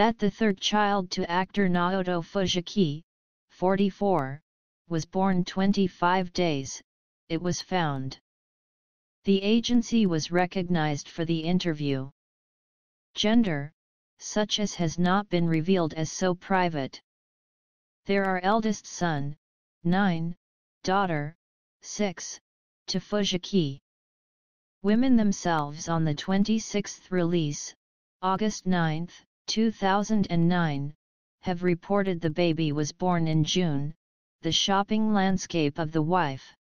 that the third child to actor Naoto Fujiki, 44, was born 25 days, it was found. The agency was recognized for the interview. Gender, such as has not been revealed as so private. There are eldest son, 9, daughter, 6, to Fujiki. Women themselves on the 26th release, August 9, 2009, have reported the baby was born in June. The shopping landscape of the wife.